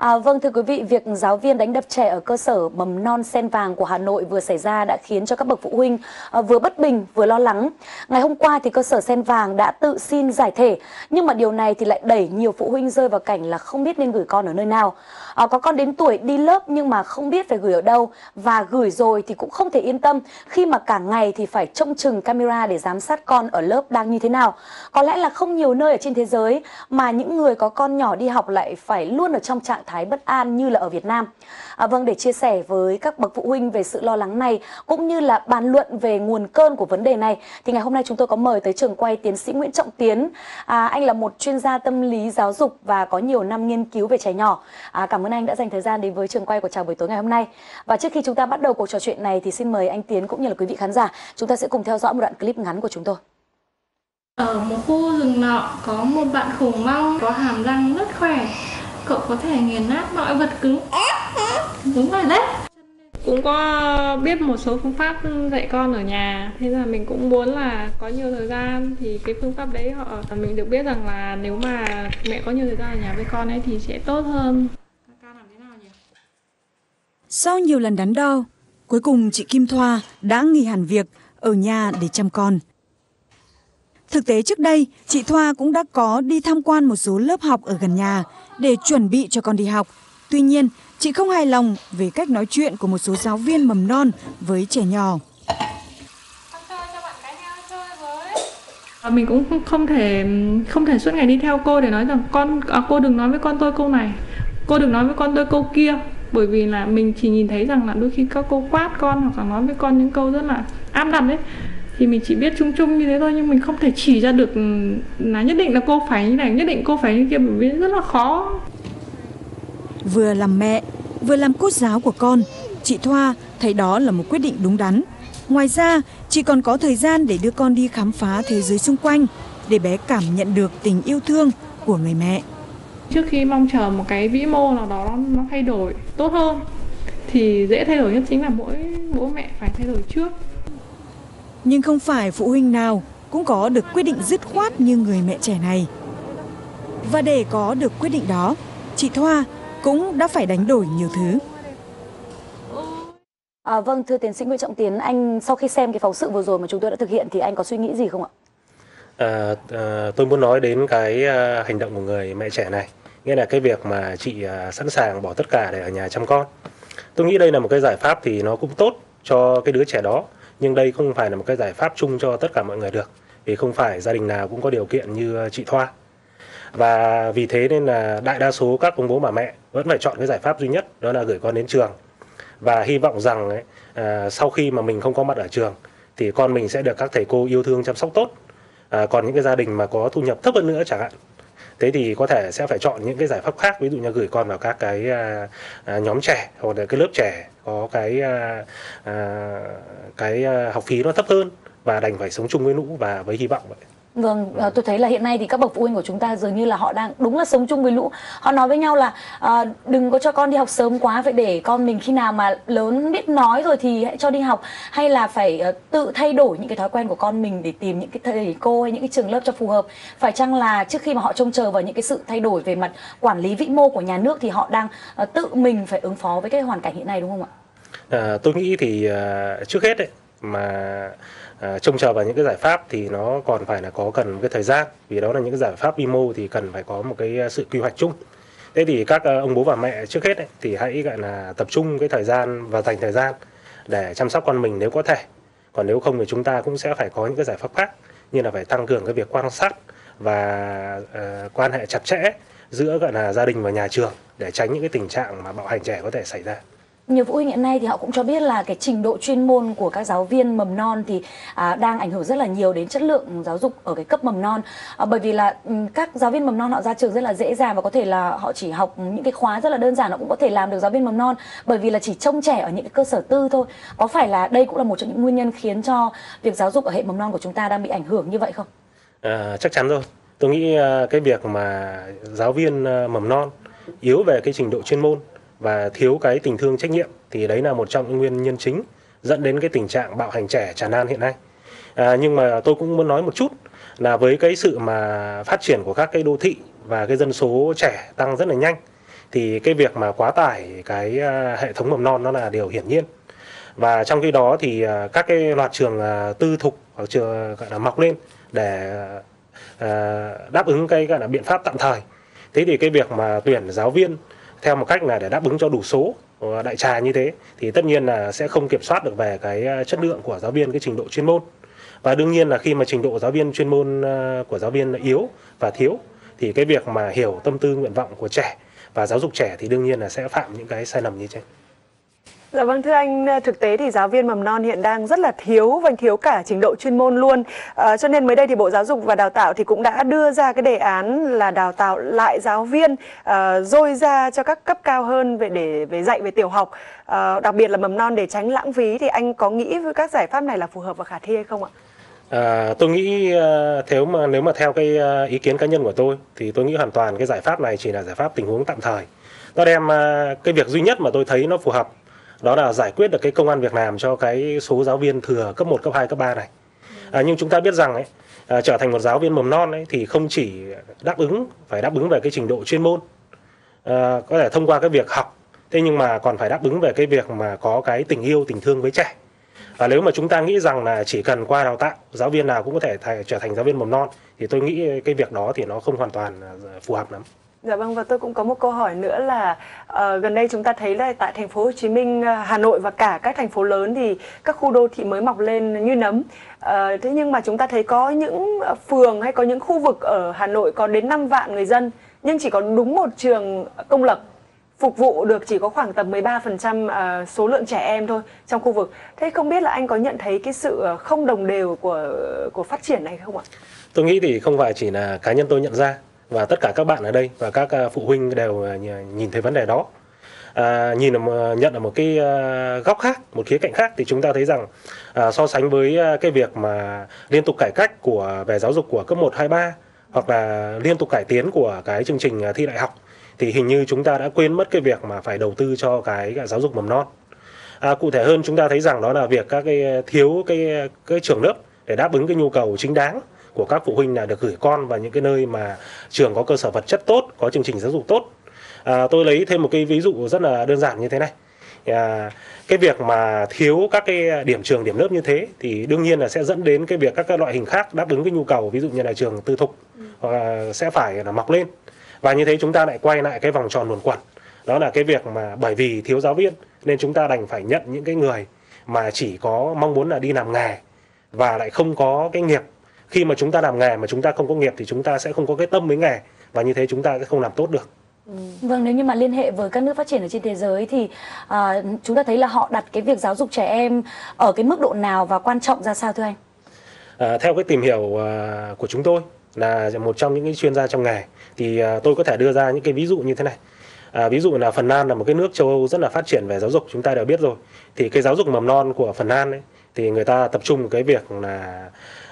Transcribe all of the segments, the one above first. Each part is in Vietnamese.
Vâng, thưa quý vị, việc giáo viên đánh đập trẻ ở cơ sở mầm non Sen Vàng của Hà Nội vừa xảy ra đã khiến cho các bậc phụ huynh vừa bất bình vừa lo lắng. Ngày hôm qua thì cơ sở Sen Vàng đã tự xin giải thể, nhưng mà điều này thì lại đẩy nhiều phụ huynh rơi vào cảnh là không biết nên gửi con ở nơi nào. Có con đến tuổi đi lớp nhưng mà không biết phải gửi ở đâu, và gửi rồi thì cũng không thể yên tâm khi mà cả ngày thì phải trông chừng camera để giám sát con ở lớp đang như thế nào. Có lẽ là không nhiều nơi ở trên thế giới mà những người có con nhỏ đi học lại phải luôn ở trong trạng thái bất an như là ở Việt Nam. Vâng, để chia sẻ với các bậc phụ huynh về sự lo lắng này cũng như là bàn luận về nguồn cơn của vấn đề này thì ngày hôm nay chúng tôi có mời tới trường quay tiến sĩ Nguyễn Trọng Tiến. Anh là một chuyên gia tâm lý giáo dục và có nhiều năm nghiên cứu về trẻ nhỏ. Cảm ơn anh đã dành thời gian đến với trường quay của Chào buổi tối ngày hôm nay. Và trước khi chúng ta bắt đầu cuộc trò chuyện này thì xin mời anh Tiến cũng như là quý vị khán giả, chúng ta sẽ cùng theo dõi một đoạn clip ngắn của chúng tôi. Ở một khu rừng nọ có một bạn khủng long có hàm răng rất khỏe. Cậu có thể nghiền nát mọi vật cứng. Đúng rồi đấy. Cũng có biết một số phương pháp dạy con ở nhà. Thế là mình cũng muốn là có nhiều thời gian thì cái phương pháp đấy mình được biết rằng là nếu mà mẹ có nhiều thời gian ở nhà với con ấy thì sẽ tốt hơn. Ca làm thế nào nhỉ? Sau nhiều lần đắn đo, cuối cùng chị Kim Thoa đã nghỉ hẳn việc ở nhà để chăm con. Thực tế trước đây, chị Thoa cũng đã có đi tham quan một số lớp học ở gần nhà để chuẩn bị cho con đi học. Tuy nhiên, chị không hài lòng về cách nói chuyện của một số giáo viên mầm non với trẻ nhỏ. Mình cũng không thể suốt ngày đi theo cô để nói rằng cô đừng nói với con tôi câu này, cô đừng nói với con tôi câu kia, bởi vì là mình chỉ nhìn thấy rằng là đôi khi các cô quát con hoặc là nói với con những câu rất là áp đặt đấy, thì mình chỉ biết chung chung như thế thôi, nhưng mình không thể chỉ ra được là nhất định là cô phải như này, nhất định cô phải như kia, bởi vì rất là khó. Vừa làm mẹ, vừa làm cô giáo của con, chị Thoa thấy đó là một quyết định đúng đắn. Ngoài ra, chị còn có thời gian để đưa con đi khám phá thế giới xung quanh, để bé cảm nhận được tình yêu thương của người mẹ. Trước khi mong chờ một cái vĩ mô nào đó nó thay đổi tốt hơn, thì dễ thay đổi nhất chính là mỗi bố mẹ phải thay đổi trước. Nhưng không phải phụ huynh nào cũng có được quyết định dứt khoát như người mẹ trẻ này. Và để có được quyết định đó, chị Thoa cũng đã phải đánh đổi nhiều thứ. Vâng, thưa tiến sĩ Nguyễn Trọng Tiến, anh sau khi xem cái phóng sự vừa rồi mà chúng tôi đã thực hiện thì anh có suy nghĩ gì không ạ? Tôi muốn nói đến cái hành động của người mẹ trẻ này, nghĩa là cái việc mà chị sẵn sàng bỏ tất cả để ở nhà chăm con. Tôi nghĩ đây là một cái giải pháp thì nó cũng tốt cho cái đứa trẻ đó, nhưng đây không phải là một cái giải pháp chung cho tất cả mọi người được, vì không phải gia đình nào cũng có điều kiện như chị Thoa. Và vì thế nên là đại đa số các ông bố bà mẹ vẫn phải chọn cái giải pháp duy nhất, đó là gửi con đến trường. Và hy vọng rằng sau khi mà mình không có mặt ở trường thì con mình sẽ được các thầy cô yêu thương chăm sóc tốt. Còn những cái gia đình mà có thu nhập thấp hơn nữa chẳng hạn, thế thì có thể sẽ phải chọn những cái giải pháp khác, ví dụ như gửi con vào các cái nhóm trẻ hoặc là cái lớp trẻ có cái học phí nó thấp hơn và đành phải sống chung với lũ và với hy vọng vậy. Vâng, tôi thấy là hiện nay thì các bậc phụ huynh của chúng ta dường như là họ đang đúng là sống chung với lũ. Họ nói với nhau là đừng có cho con đi học sớm quá, phải để con mình khi nào mà lớn biết nói rồi thì hãy cho đi học, hay là phải tự thay đổi những cái thói quen của con mình để tìm những cái thầy cô hay những cái trường lớp cho phù hợp. Phải chăng là trước khi mà họ trông chờ vào những cái sự thay đổi về mặt quản lý vĩ mô của nhà nước thì họ đang tự mình phải ứng phó với cái hoàn cảnh hiện nay, đúng không ạ? Tôi nghĩ thì trước hết mà trông chờ vào những cái giải pháp thì nó còn phải là có cần một cái thời gian, vì đó là những cái giải pháp vi mô thì cần phải có một cái sự quy hoạch chung. Thế thì các ông bố bà mẹ trước hết thì hãy gọi là tập trung cái thời gian và dành thời gian để chăm sóc con mình nếu có thể. Còn nếu không thì chúng ta cũng sẽ phải có những cái giải pháp khác, như là phải tăng cường cái việc quan sát và quan hệ chặt chẽ giữa gọi là gia đình và nhà trường để tránh những cái tình trạng mà bạo hành trẻ có thể xảy ra. Nhiều phụ huynh hiện nay thì họ cũng cho biết là cái trình độ chuyên môn của các giáo viên mầm non thì đang ảnh hưởng rất là nhiều đến chất lượng giáo dục ở cái cấp mầm non. Bởi vì là các giáo viên mầm non họ ra trường rất là dễ dàng và có thể là họ chỉ học những cái khóa rất là đơn giản, họ cũng có thể làm được giáo viên mầm non, bởi vì là chỉ trông trẻ ở những cái cơ sở tư thôi. Có phải là đây cũng là một trong những nguyên nhân khiến cho việc giáo dục ở hệ mầm non của chúng ta đang bị ảnh hưởng như vậy không? Chắc chắn rồi. Tôi nghĩ cái việc mà giáo viên mầm non yếu về cái trình độ chuyên môn và thiếu cái tình thương trách nhiệm thì đấy là một trong những nguyên nhân chính dẫn đến cái tình trạng bạo hành trẻ tràn lan hiện nay. Nhưng mà tôi cũng muốn nói một chút là với cái sự mà phát triển của các cái đô thị và cái dân số trẻ tăng rất là nhanh, thì cái việc mà quá tải cái hệ thống mầm non nó là điều hiển nhiên. Và trong khi đó thì các cái loạt trường tư thục hoặc trường gọi là mọc lên để đáp ứng cái gọi là biện pháp tạm thời. Thế thì cái việc mà tuyển giáo viên theo một cách là để đáp ứng cho đủ số đại trà như thế thì tất nhiên là sẽ không kiểm soát được về cái chất lượng của giáo viên, cái trình độ chuyên môn. Và đương nhiên là khi mà trình độ giáo viên chuyên môn của giáo viên yếu và thiếu thì cái việc mà hiểu tâm tư nguyện vọng của trẻ và giáo dục trẻ thì đương nhiên là sẽ phạm những cái sai lầm như trên. Dạ vâng, thưa anh, thực tế thì giáo viên mầm non hiện đang rất là thiếu và thiếu cả trình độ chuyên môn luôn. Cho nên mới đây thì Bộ Giáo dục và Đào tạo thì cũng đã đưa ra cái đề án là đào tạo lại giáo viên dôi ra cho các cấp cao hơn về dạy về tiểu học, đặc biệt là mầm non để tránh lãng phí. Thì anh có nghĩ với các giải pháp này là phù hợp và khả thi hay không ạ? Tôi nghĩ nếu mà theo cái ý kiến cá nhân của tôi thì tôi nghĩ hoàn toàn cái giải pháp này chỉ là giải pháp tình huống tạm thời. Nó đem cái việc duy nhất mà tôi thấy nó phù hợp đó là giải quyết được cái công ăn việc làm cho cái số giáo viên thừa cấp 1, cấp 2, cấp 3 này. Nhưng chúng ta biết rằng ấy, trở thành một giáo viên mầm non ấy, thì không chỉ phải đáp ứng về cái trình độ chuyên môn, có thể thông qua cái việc học, thế nhưng mà còn phải đáp ứng về cái việc mà có cái tình yêu, tình thương với trẻ. Và nếu mà chúng ta nghĩ rằng là chỉ cần qua đào tạo giáo viên nào cũng có thể trở thành giáo viên mầm non thì tôi nghĩ cái việc đó thì nó không hoàn toàn phù hợp lắm. Dạ vâng, và tôi cũng có một câu hỏi nữa là gần đây chúng ta thấy là tại thành phố Hồ Chí Minh, Hà Nội và cả các thành phố lớn thì các khu đô thị mới mọc lên như nấm. Thế nhưng mà chúng ta thấy có những phường hay có những khu vực ở Hà Nội có đến 5 vạn người dân nhưng chỉ có đúng một trường công lập phục vụ được chỉ có khoảng tầm 13% số lượng trẻ em thôi trong khu vực. Thế không biết là anh có nhận thấy cái sự không đồng đều của phát triển này không ạ? Tôi nghĩ thì không phải chỉ là cá nhân tôi nhận ra, và tất cả các bạn ở đây và các phụ huynh đều nhìn thấy vấn đề đó. Nhận ở một cái góc khác, một khía cạnh khác thì chúng ta thấy rằng so sánh với cái việc mà liên tục cải cách về giáo dục của cấp 1, 2, 3 hoặc là liên tục cải tiến của cái chương trình thi đại học thì hình như chúng ta đã quên mất cái việc mà phải đầu tư cho cái giáo dục mầm non. Cụ thể hơn chúng ta thấy rằng đó là việc các cái thiếu cái trường lớp để đáp ứng cái nhu cầu chính đáng của các phụ huynh là được gửi con vào những cái nơi mà trường có cơ sở vật chất tốt, có chương trình giáo dục tốt. Tôi lấy thêm một cái ví dụ rất là đơn giản như thế này. Cái việc mà thiếu các cái điểm trường, điểm lớp như thế thì đương nhiên là sẽ dẫn đến cái việc các cái loại hình khác đáp ứng cái nhu cầu, ví dụ như là trường tư thục sẽ phải là mọc lên. Và như thế chúng ta lại quay lại cái vòng tròn luẩn quẩn. Đó là cái việc mà bởi vì thiếu giáo viên nên chúng ta đành phải nhận những cái người mà chỉ có mong muốn là đi làm nghề và lại không có cái nghiệp. Khi mà chúng ta làm nghề mà chúng ta không có nghiệp thì chúng ta sẽ không có cái tâm với nghề và như thế chúng ta sẽ không làm tốt được. Vâng, nếu như mà liên hệ với các nước phát triển ở trên thế giới thì chúng ta thấy là họ đặt cái việc giáo dục trẻ em ở cái mức độ nào và quan trọng ra sao thưa anh? Theo cái tìm hiểu của chúng tôi là một trong những cái chuyên gia trong nghề thì tôi có thể đưa ra những cái ví dụ như thế này. Ví dụ là Phần Lan là một cái nước châu Âu rất là phát triển về giáo dục, chúng ta đều biết rồi. Thì cái giáo dục mầm non của Phần Lan ấy, thì người ta tập trung cái việc là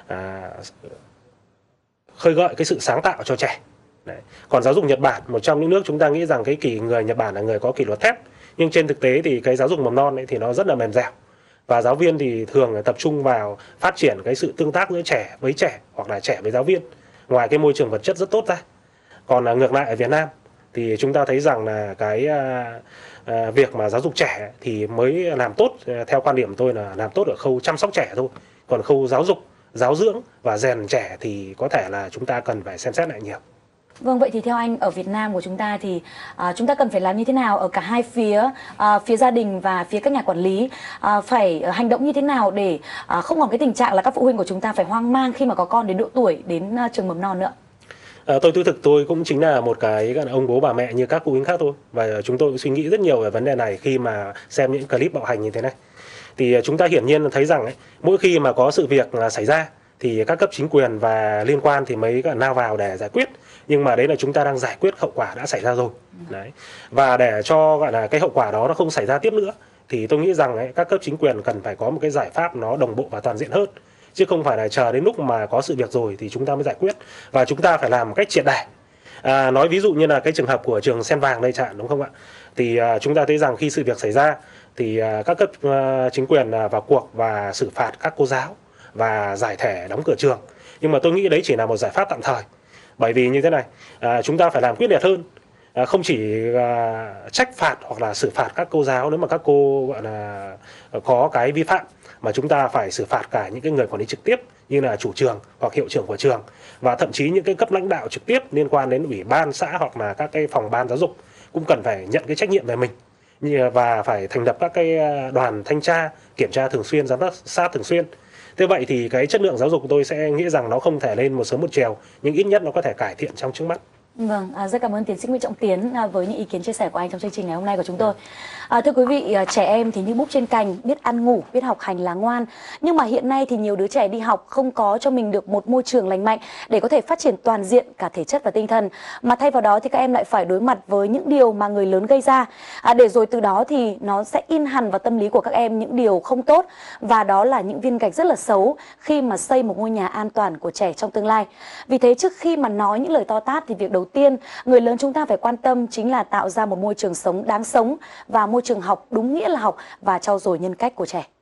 khơi gợi cái sự sáng tạo cho trẻ. Đấy. Còn giáo dục Nhật Bản, một trong những nước chúng ta nghĩ rằng người Nhật Bản là người có kỷ luật thép, nhưng trên thực tế thì cái giáo dục mầm non ấy thì nó rất là mềm dẻo và giáo viên thì thường tập trung vào phát triển cái sự tương tác giữa trẻ với trẻ hoặc là trẻ với giáo viên, ngoài cái môi trường vật chất rất tốt ra. Còn ngược lại ở Việt Nam thì chúng ta thấy rằng là cái việc mà giáo dục trẻ thì mới làm tốt, theo quan điểm của tôi là làm tốt ở khâu chăm sóc trẻ thôi. Còn khâu giáo dục, giáo dưỡng và rèn trẻ thì có thể là chúng ta cần phải xem xét lại nhiều. Vâng, vậy thì theo anh ở Việt Nam của chúng ta thì chúng ta cần phải làm như thế nào ở cả hai phía, phía gia đình và phía các nhà quản lý, phải hành động như thế nào để không còn cái tình trạng là các phụ huynh của chúng ta phải hoang mang khi mà có con đến độ tuổi đến trường mầm non nữa? Tôi cũng chính là một cái ông bố bà mẹ như các phụ huynh khác thôi, và chúng tôi cũng suy nghĩ rất nhiều về vấn đề này khi mà xem những clip bạo hành như thế này. Thì chúng ta hiển nhiên thấy rằng ấy, mỗi khi mà có sự việc xảy ra thì các cấp chính quyền và liên quan thì mới nao vào để giải quyết, nhưng mà đấy là chúng ta đang giải quyết hậu quả đã xảy ra rồi. Đấy. Và để cho gọi là cái hậu quả đó nó không xảy ra tiếp nữa thì tôi nghĩ rằng ấy, các cấp chính quyền cần phải có một cái giải pháp nó đồng bộ và toàn diện hơn, chứ không phải là chờ đến lúc mà có sự việc rồi thì chúng ta mới giải quyết, và chúng ta phải làm một cách triệt để. Nói ví dụ như là cái trường hợp của trường Sen Vàng đây chẳng, đúng không ạ? Thì chúng ta thấy rằng khi sự việc xảy ra thì các cấp chính quyền vào cuộc và xử phạt các cô giáo và giải thể đóng cửa trường. Nhưng mà tôi nghĩ đấy chỉ là một giải pháp tạm thời, bởi vì như thế này, chúng ta phải làm quyết liệt hơn. không chỉ trách phạt hoặc là xử phạt các cô giáo nếu mà các cô gọi là có cái vi phạm, mà chúng ta phải xử phạt cả những cái người quản lý trực tiếp như là chủ trường hoặc hiệu trưởng của trường, và thậm chí những cái cấp lãnh đạo trực tiếp liên quan đến ủy ban xã hoặc là các cái phòng ban giáo dục cũng cần phải nhận cái trách nhiệm về mình, và phải thành lập các cái đoàn thanh tra, kiểm tra thường xuyên, giám sát thường xuyên. Thế vậy thì cái chất lượng giáo dục của tôi sẽ nghĩ rằng nó không thể lên một sớm một chiều, nhưng ít nhất nó có thể cải thiện trong trước mắt. Vâng, rất cảm ơn tiến sĩ Nguyễn Trọng Tiến với những ý kiến chia sẻ của anh trong chương trình ngày hôm nay của chúng tôi. Thưa quý vị, trẻ em thì như búp trên cành, biết ăn ngủ, biết học hành là ngoan. Nhưng mà hiện nay thì nhiều đứa trẻ đi học không có cho mình được một môi trường lành mạnh để có thể phát triển toàn diện cả thể chất và tinh thần. Mà thay vào đó thì các em lại phải đối mặt với những điều mà người lớn gây ra. Để rồi từ đó thì nó sẽ in hằn vào tâm lý của các em những điều không tốt. Và đó là những viên gạch rất là xấu khi mà xây một ngôi nhà an toàn của trẻ trong tương lai. Vì thế trước khi mà nói những lời to tát thì việc đầu tiên người lớn chúng ta phải quan tâm chính là tạo ra một môi trường sống đáng sống và môi trường học đúng nghĩa là học và trau dồi nhân cách của trẻ.